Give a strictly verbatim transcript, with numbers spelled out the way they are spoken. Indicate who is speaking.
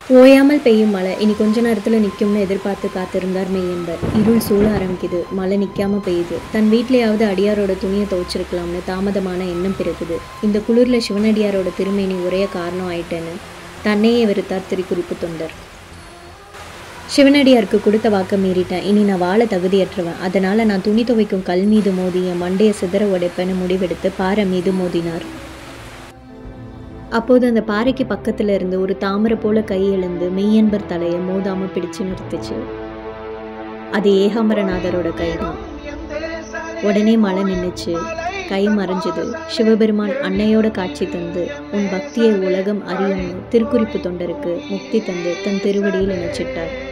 Speaker 1: ஓயாமல் பெய்யும் மழை இனி கொஞ்ச நேரத்தில் நிற்கும்னு எதிர்பார்த்து காத்திருந்தார் மெய்யன்பர். இருள் சூழ ஆரம்பிக்குது. மழை நிற்காம பெய்யுது. தன் வீட்லையாவது அடியாரோட துணியை துவைச்சிருக்கலாம்னு தாமதமான எண்ணம் பிறகுது. இந்த குளிரில் சிவனடியாரோட திருமேனி உரைய காரணம் ஆயிட்டேன்னு தன்னையே வெறுத்தார் திருக்குறிப்பு தொண்டர். சிவனடியாருக்கு கொடுத்த வாக்க மீறிட்டேன். இனி நான் வாழ தகுதியற்றவன். அதனால் நான் துணி துவைக்கும் கல் மீது மோதி என் மண்டையை சிதற உடைப்பேன்னு முடிவெடுத்து பாறை மீது மோதினார். அப்போது அந்த பாறைக்கு பக்கத்துல இருந்து ஒரு தாமரை போல கை எழுந்து மெய்யன்பர் தலையை மோதாம பிடிச்சு நிறுத்துச்சு. அது ஏகாம்பரநாதரோட கைதான். உடனே மழை நின்றுச்சு. கை மறைஞ்சது. சிவபெருமான் அன்னையோட காட்சி தந்து உன் பக்தியை உலகம் அறியும்னு திருக்குறிப்பு தொண்டருக்கு முக்தி தந்து தன் திருவடியில் இணைச்சிட்டார்.